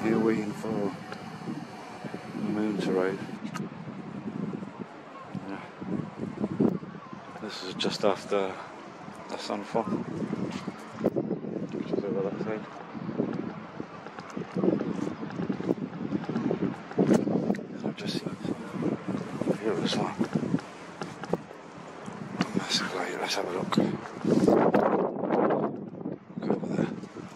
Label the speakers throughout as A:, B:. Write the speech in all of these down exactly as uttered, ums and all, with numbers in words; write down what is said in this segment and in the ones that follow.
A: Here waiting for the moon to rise. Yeah. This is just after the sunfall, which is over that side. I've just seen here this one. That's great, let's have a look. Go over there.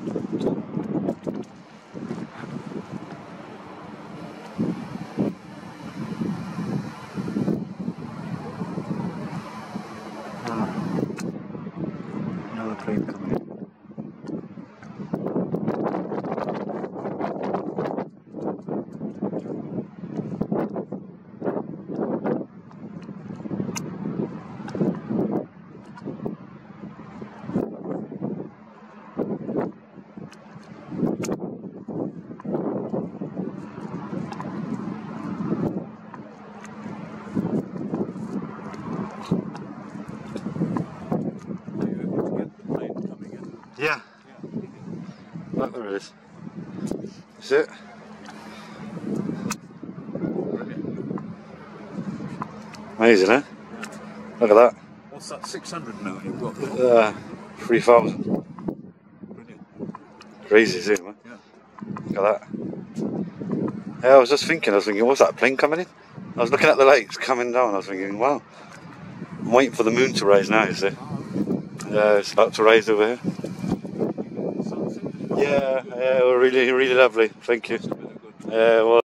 A: Ah, another plane coming in. Yeah. Look, there it is. That's it. Amazing, eh? Look at that.
B: What's that, six hundred now you've got?
A: Uh, three thousand.
B: Brilliant.
A: Crazy, isn't it, man?
B: Yeah.
A: Look at that. Yeah, I was just thinking, I was thinking, what's that plane coming in? I was looking at the lights coming down, I was thinking, wow. I'm waiting for the moon to rise now, you see. Yeah, it's about to rise over here. Yeah, yeah, really, really lovely. Thank you. Yeah, well.